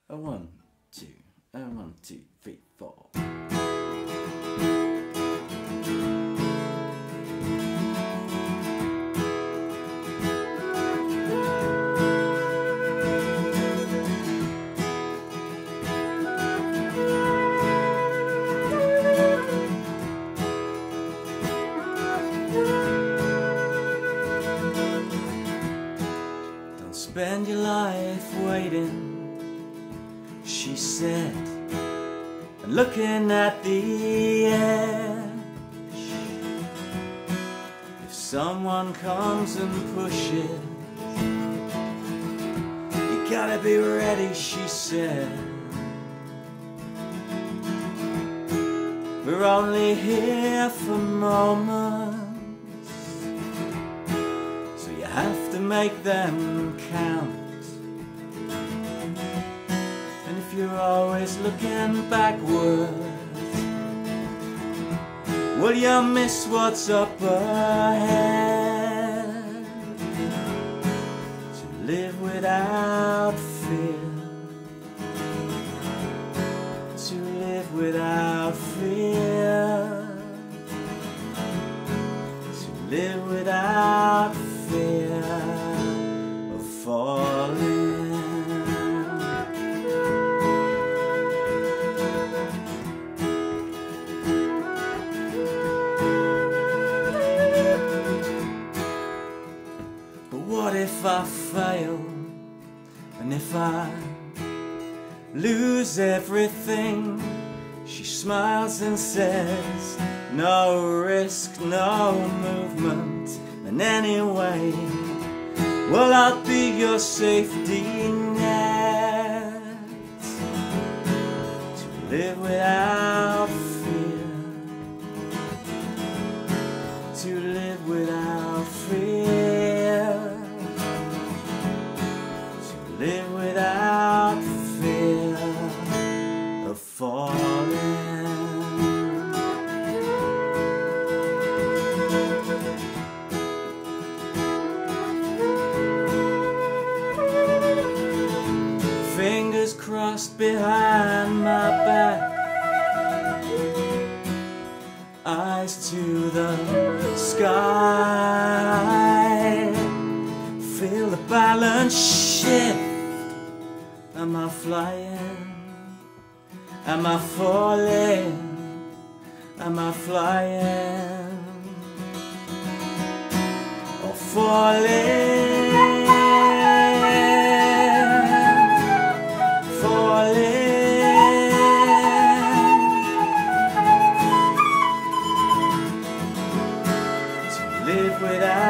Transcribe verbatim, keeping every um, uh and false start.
A one, two, a one, two, three, four. Don't spend your life waiting, she said, and looking at the edge. If someone comes and pushes, you gotta be ready, she said. We're only here for moments, so you have to make them count. You're always looking backwards, will you miss what's up ahead? To live without fear, to live without fear, to live without fear of falling. What if I fail, and if I lose everything? She smiles and says, no risk, no movement. And anyway, well, I'll be your safety net. To live without fear, to live without fear, live without fear of falling. Fingers crossed behind my back, eyes to the sky. Feel the balance shift. Am I flying? Am I falling? Am I flying? Or falling? Falling. To live without